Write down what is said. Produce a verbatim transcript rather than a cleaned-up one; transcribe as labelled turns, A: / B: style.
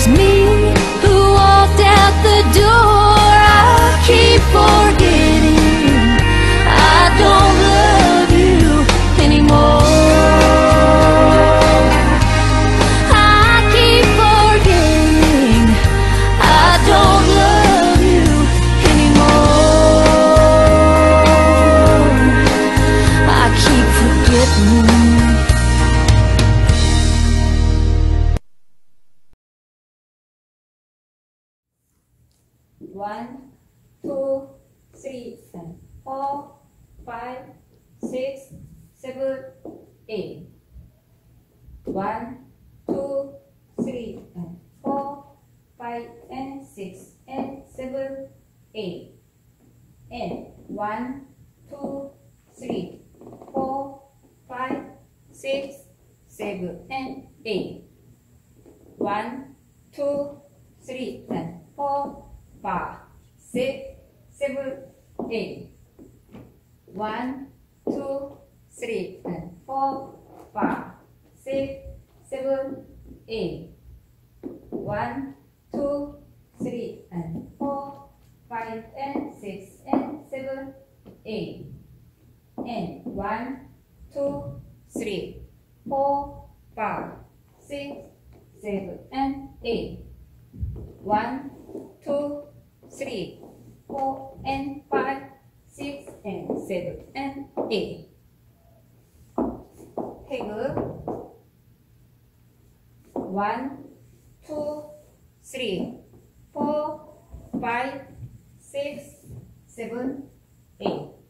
A: was me who walked out the door. I keep forgetting I don't love you anymore. I keep forgetting I don't love you anymore. I keep forgetting.
B: One, two, three, and four, five, six, seven, eight. One, two, three, and four, five, and six, and seven, eight. And one, two, three, four, five, six, seven, and eight. One, two, three, and four, five, six, seven, eight. One, two, three, and four, five, six, seven, eight. One, two, three, and four, five, and six, and seven, eight. And one, two, three, four, five, six, seven, and eight. One, two, three, four, and five, six, and seven, and eight. Take one, two, three, four, five, six, seven, eight.